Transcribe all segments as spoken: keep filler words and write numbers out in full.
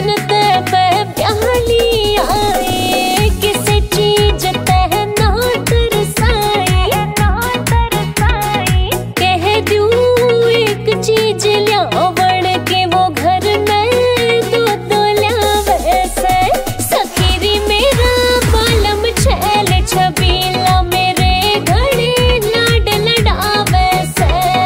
दिन ते मैं प्याली आए, किसी चीज ते ना तरसाए, ना तरसाए। कह दूं एक चीज ल्यावण के वो घर में दो दो ल्यावे से। सखीरी मेरा बालम छैल छबीला मेरे घड़े लाड लडावे से।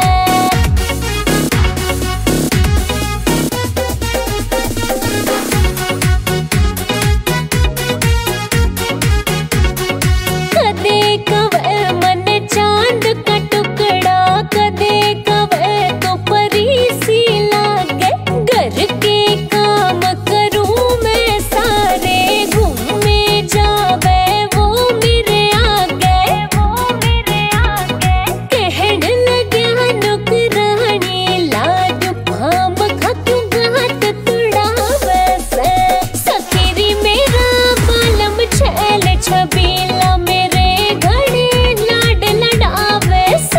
कदे कवे मन चांद का टुकड़ा, कदे कवे तो परी सी लागे। घर के काम करूं मैं सारे, घूमे जावे वो मेरे आगे, वो मेरे आगे। कहने लग्या नुकरानी लाड फाम खा क्यों गात तुड़ावे से। सखीरी मेरा बालम छैल छबीला मेरे घड़े लाड लडावे से।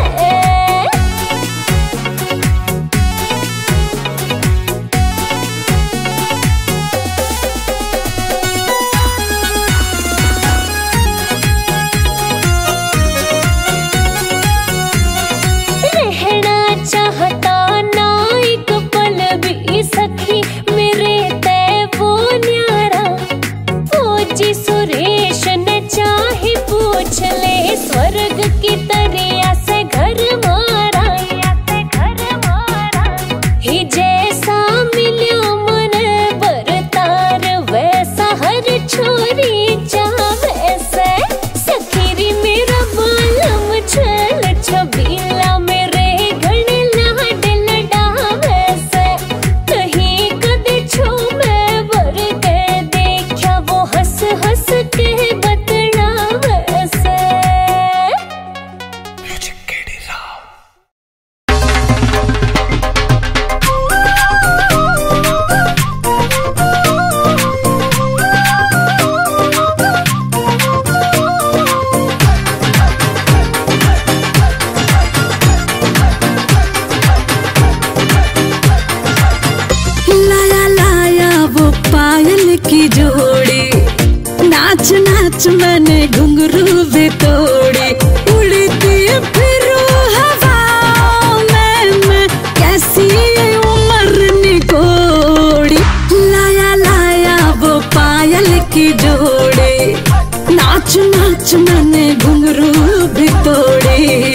रहना चाहता ना एक पल भी सखी मेरे ते वो न्यारा। फौजी सुरेश ने चाहे पूछ ले, स्वर्ग की तरिया से घर मारा, से घर मारा। ही जैसा मिलो मन बरतार, वैसा हर छोरी चाहे से। सखीरी मेरा बालम छैल छबीला मेरे घड़े लाड लडावे से। कहीं कदे छो मैं वर के देखा वो हंस हंस के बतलावे से। लाया लाया वो पायल की जोड़ी, नाच नाच मैंने घुंघरू भी तोड़ी। उड़ती फिरूं हवाओं में मैं, कैसी ये उम्र निकोड़ी। लाया लाया वो पायल की जोड़ी, नाच नाच मैंने घुंघरू भी तोड़ी।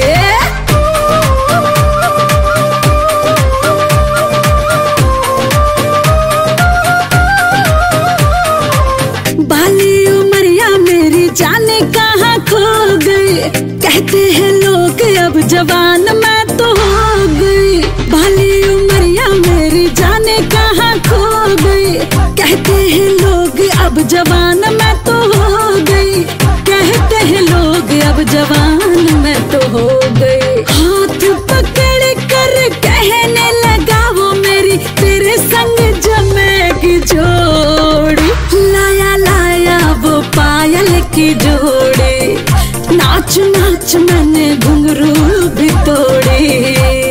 बाली उमरिया मेरी जाने कहाँ खो गई। कहते हैं लोग अब जवान मैं तो हो गई। बाली उमरिया मेरी जाने कहाँ खो गई। कहते हैं लोग अब जवान मैं तो हो गई। कहते हैं लोग अब जवान मैं तो हो गई। हाथ पकड़ कर कहने लगा वो मेरी तेरे संग जमेगी जोड़ी। लाया लाया वो पायल की जोड़ी, नाच नाच मैंने घुंघरू भी तोड़ी।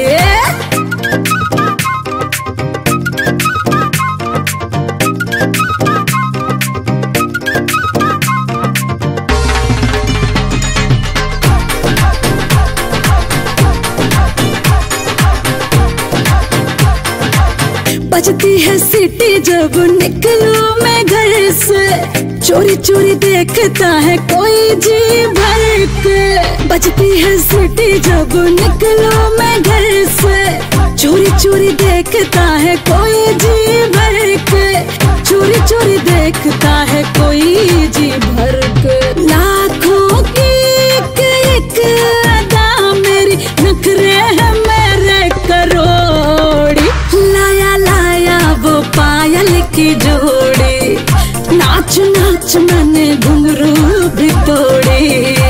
बजती है सीटी जब निकलूं मैं घर से, चोरी चोरी देखता है कोई जी भर के। बजती है सीटी जब निकलूं मैं घर से, चोरी चोरी देखता है कोई जी भर के। चोरी चोरी देखता है कोई जी भर के। लाखों की एक एक अदा मेरी, नखरे है मेरे करोड़ी। लाया लाया वो पायल की जोड़ी, नाच नाच मैंने घुंघरू भी तोड़ी।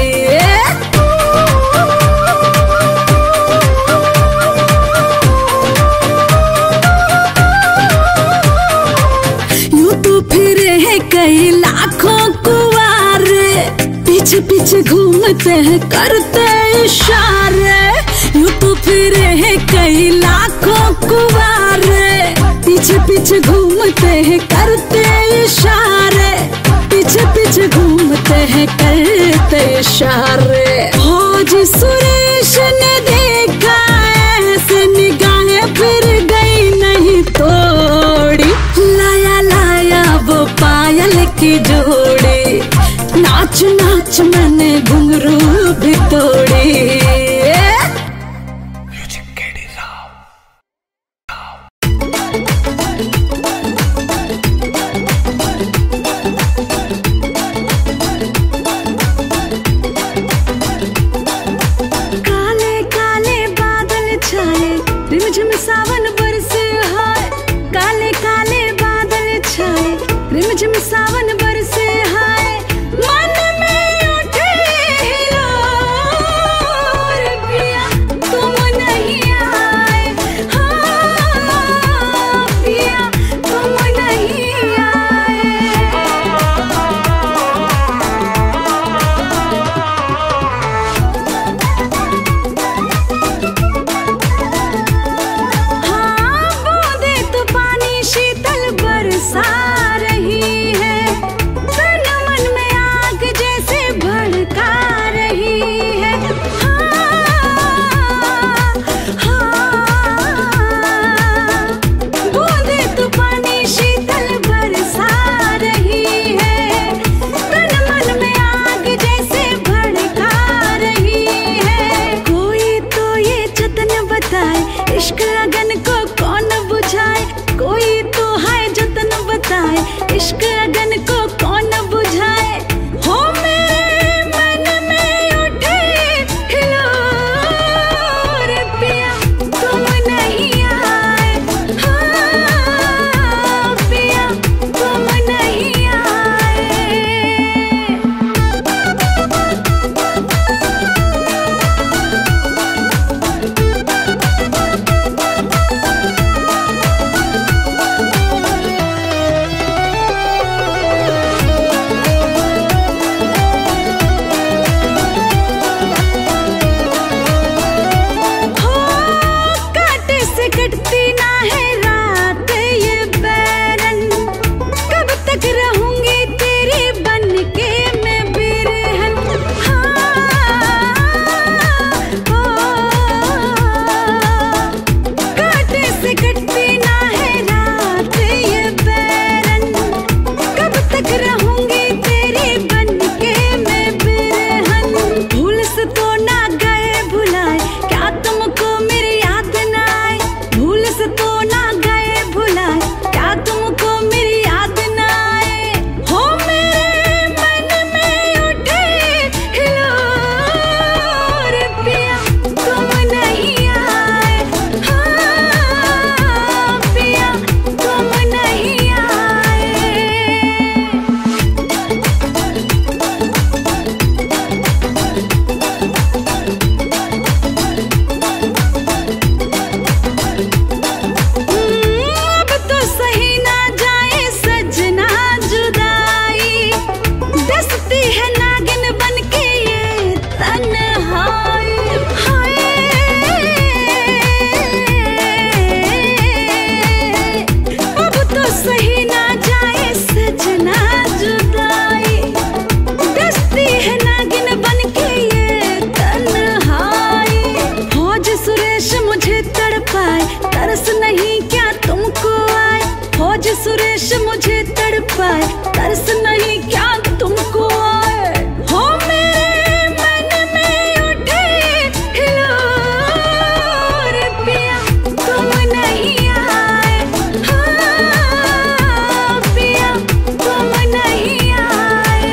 यूं तो फिरे हैं कई लाखों कुंवारे, पीछे पीछे घूमते हैं करते इशारे। यूं तो फिरे हैं कई लाखों कुंवारे, पीछे पीछे घूमते हैं करते इशारे, पीछे पीछे घूमते हैं करते इशारे। फौज सुरेश ने देखा ऐसे निगाहें फिर गई नहीं तोड़ी, लाया लाया वो पायल की जोड़ी, नाच नाच मैंने घुंघरू भी तोड़ी। रिमझिम सावन बरसे हाय, काले काले बादल छाए, रिमझिम सावन बरसे हाय, मन में उठे हिलोर पिया तुम नहीं आए, हाँ पिया तुम नहीं आए। इश्क अगन को कौन बुझाए, कोई तो है जतन बताए, इश्क अगन को कौन बुझाए, हो मेरे मन में उठे हिलोर पिया तुम नहीं आए, हाँ पिया तुम नहीं आए। कटती ना है रात ये बैरन, कब तक रहूंगी तेरी बन के मैं बिरहन, हाँ ओ, कांटे से कटती ना है रात ये बैरन, कब तक रहूंगी तेरी बन के मैं बिरहन। भूल से तो ना गए भुलाए, क्या तुमको मेरी याद ना आए, भूल से तो ना गए भुलाए, क्या तुमको मेरी याद ना आए, हो मेरे मन में उठे हिलोर पिया तुम नहीं आए, हाँ पिया तुम नहीं आए। अब तो सही ना जाए सजना जुदाई, दसती है नागिन बन के ये तन्हाई, हाय अब तो सही ना जाए सजना जुदाई, दसती है नागिन बन के ये तन्हाई। फौज सुरेश मुझे तड़पाए, तरस नहीं क्या तुमको आए, फौज सुरेश मुझे तड़पाए, तरस नहीं क्या तुमको आए, हो मेरे मन में उठे हिलोर पिया तुम नहीं आए, हाँ पिया तुम नहीं आए।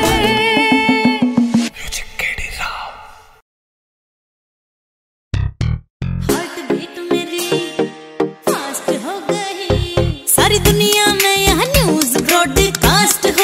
हार्ट बीट मेरी फास्ट हो गई, सारी दुनिया में यह न्यूज़ ब्रॉडकास्ट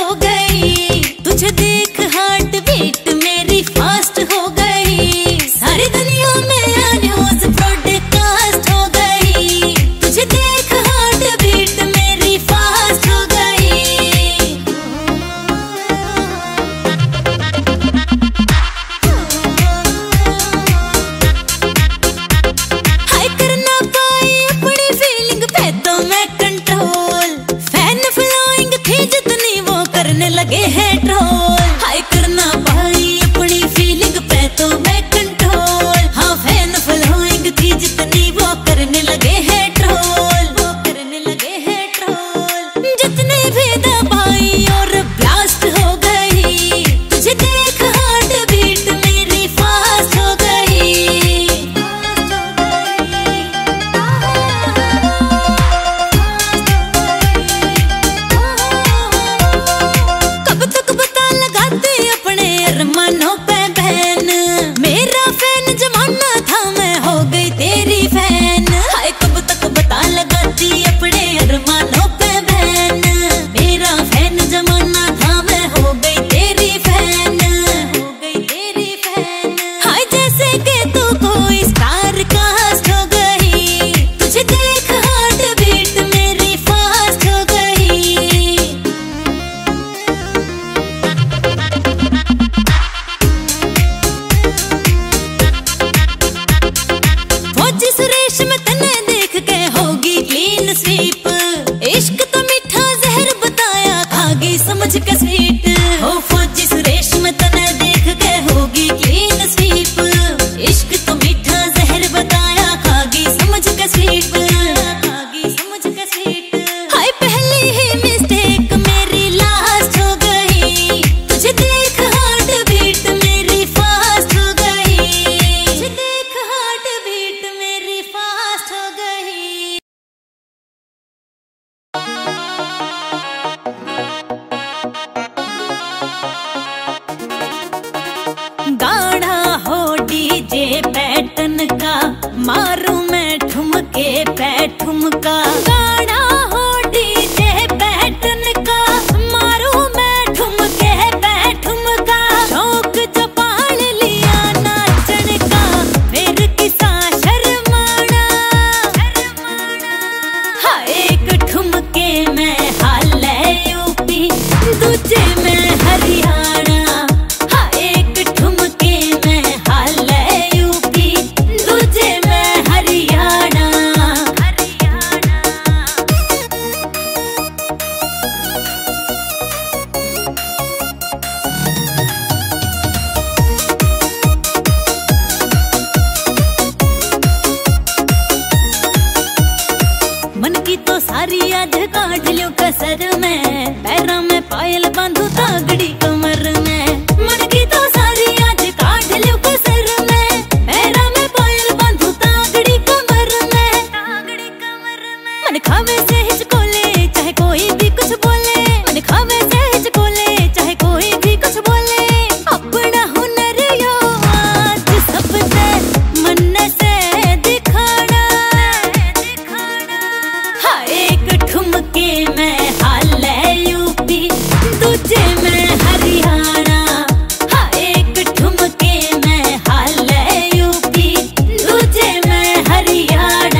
में, पैरों में पायल बांधू तागड़ी कमर में, मन की तो सारी आज काट लियो कसर में, पैरों में पायल बांधू तागड़ी कमर में, तागड़ी कमर में। मन खावे से हिचको ले चाहे कोई भी कुछ बोले, मन खावे से हिचको ले चाहे कोई भी कुछ बोले, अपना हुनर यो आज सबसे मन से दिखाना, दिखाना। हाँ एक ठुमके में हाल है यूपी, दूजे में हरियाणा, हाँ एक ठुमके में हाल है यूपी, दूजे में हरियाणा।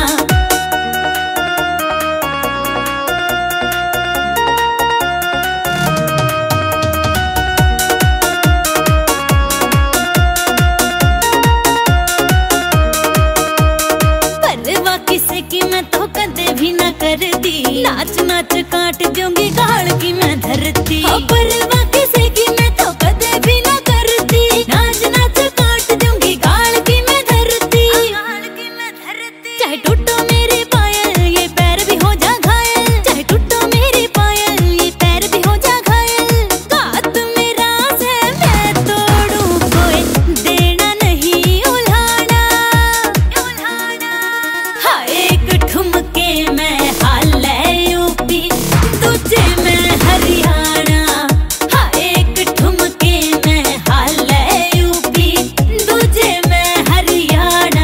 परवाह किसे की मैं तो कदे भी ना करती, नाच नाच काट दूंगी गाल की मैं धरती। परवाह किसे की मैं तो कदे भी ना करती, नाच नाच काट दूंगी गाल की मैं धरती, गाल की मैं धरती। चाहे टूटो मेरे पायल ये पैर भी हो जा घायल, चाहे टूटो मेरे पायल ये पैर भी हो जा घायल, गात मेरा से मैं तोड़ू कोई देना नहीं उल्हाना, उल्हाना। हाँ एक ठुमके में हाल है यूपी, दूजे में हरियाणा, हाँ एक ठुमके में हाल है यूपी, दूजे में हरियाणा।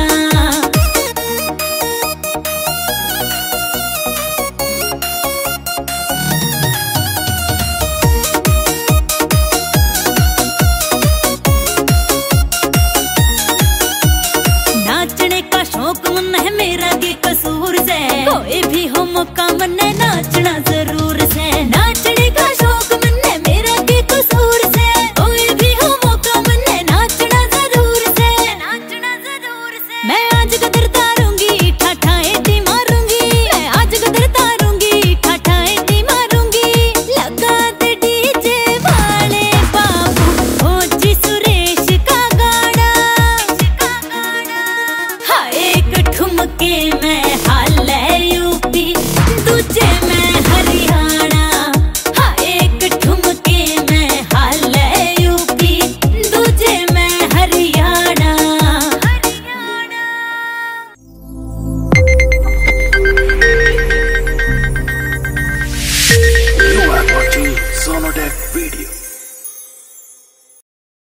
नाचने का शौक मन है मेरा के कसूर से, कोई भी हो मौका मन है नाचना जरूर से, नाचने का शौक मन है मेरा के कसूर से, कोई भी हो मौका मन है नाचना जरूर से, नाचना जरूर से। मैं आज कदर तारूंगी ठाठाए ती मारूंगी, मैं आज कदर तारूंगी ठाठाए ती मारूंगी, लगा दे डीजे वाले बाबू फौजी सुरेश का गाना, हाँ एक ठुमके में हाल है यूपी, दूजे में हरियाणा, हाँ एक ठुमके में हाल है यूपी, दूजे में Haryana, Haryana. You are watching Sonodeck Video.